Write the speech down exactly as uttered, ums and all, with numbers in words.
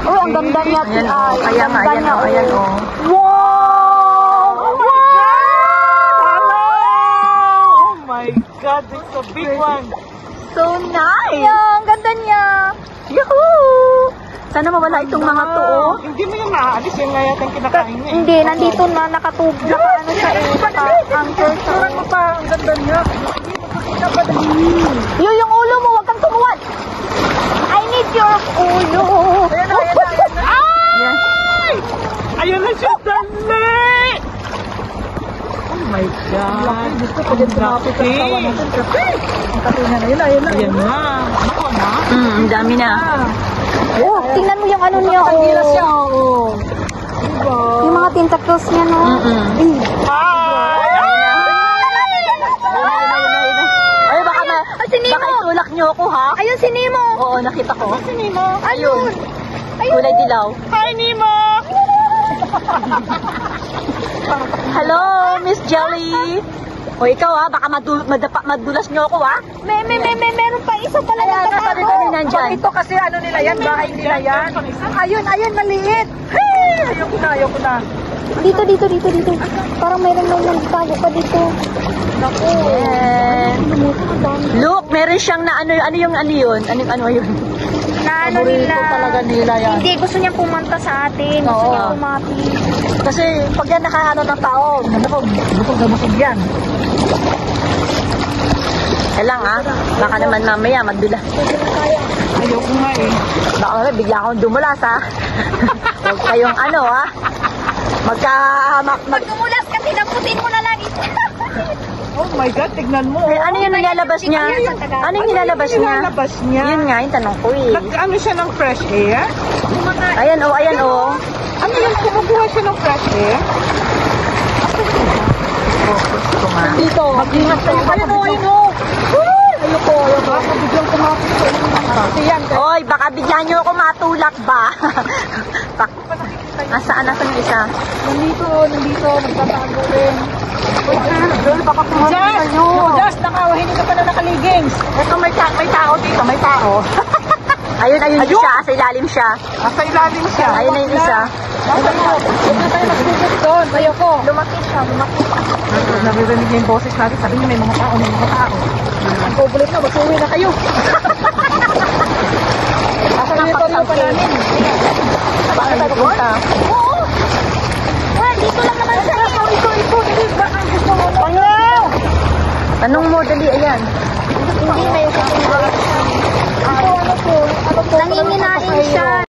Oh, ang ganda niya. Ayan, oh. Ay, Kaya ang nga, ganda ayan, niya. oh. Ayan, oh. Wow! Oh my God! Oh my God, it's a big one. So nice! Ayan, ang ganda niya. Yahoo! Sana mawala itong mga to, oh. Hindi mo yung naaalis, yung nga yata yung kinakain niya. eh. Hindi, nandito na nakatub, naka ano siya eh, naka-anchor siya. Turang mo pa, ang ganda niya. Yun yung ulo mo, wag kang tumuwad. I need your ulo. Ayan na, ayan na, ayan na. Yes. Ay! Ayun na siya, dali! Oh my God. Gusto ko din tumapit sa katawan natin. Ang katina na, yun na, yun na. Ayan na. Ako na. Mm, ang dami na. Oh, tingnan mo yung ano niya, Pagkakagila siya, oh. oo. Diba? Yung mga tentacles niya, no? Mm-mm. Eh. Ay! Ay, baka na, Ah, si Nemo. baka itulak niyo ako, ha? Ayun si Nemo. Oo, nakita ko. Si Nemo. Ayun. Ayun. Kulay dilaw. Hi, Nemo! Hello, Miss Jelly. O ikaw, ha? Baka madu madapa madulas niyo ako, ha? May, may, may, may, meron pa isa pala Ayan, na nasa dito nandyan. Ito kasi ano nila yan, bahay nila yan. Ayun, ayun, maliit. Hey! Ayoko na, ayoko na. Dito, dito, dito, dito. Parang mayroon nang nagtago pa dito. Naku. Yes. Look, meron siyang na ano, ano yung ano yun? Ano, ano yun? Na ano Paborito nila. talaga nila yan. Hindi, gusto niya pumunta sa atin. Gusto Oo. niya pumati. Kasi pag yan nakaano ng tao, Busog, busog na busog yan. kailang ha? Baka naman mamaya magdula. Ayoko nga eh. Baka mamaya bigla akong dumulas ha? Huwag kayong ano ha? Magka... Mag, mag, Pag tumulas kasi naputin mo na lagi. Oh my God, tignan mo. eh, ano yung nilalabas niya? Ano yung nilalabas Ano yung niya? nilalabas niya? Yun nga, yung tanong ko eh. Nag-ano siya ng fresh air? Ayan o, oh, ayan o. Oh. Ano yung kumukuha siya ng fresh air? Ito nga. Dito. Mag-ingat kayo. Ayun o, ayun o. Ayoko, ayoko. Ako biglang kumapit sa inyo. Kasi yan. Oy, baka bigyan niyo ako matulak ba? Bak Asaan, nasaan yung isa? Nandito, nandito. Nagtatago rin. Girl, baka kumapit kayo. Just, naka, hindi ka pala nakaligings. Ito, may, ta may tao dito, may tao. Ayun, ayun, Ayun! isa. Sa ilalim siya. Nasa ilalim siya. Ayun na yung isa. Nasa ilalim. Huwag na tayo magsugod doon. Ayoko. Lumapit siya, lumapit. Naririnig niya yung boses natin. Sabi niya may mga tao, may mga tao. Ang kubulit na, mag-uwi na kayo. Asa niyo ito pa namin? Saan tayo pupunta? Oo. Well, dito lang naman siya. Ito, ito, ito. Baka gusto mo. Pangaw! Tanong mo, dali, ayan. Hindi, may isa. Ano po, ano po? Ano po? Nanginginain siya.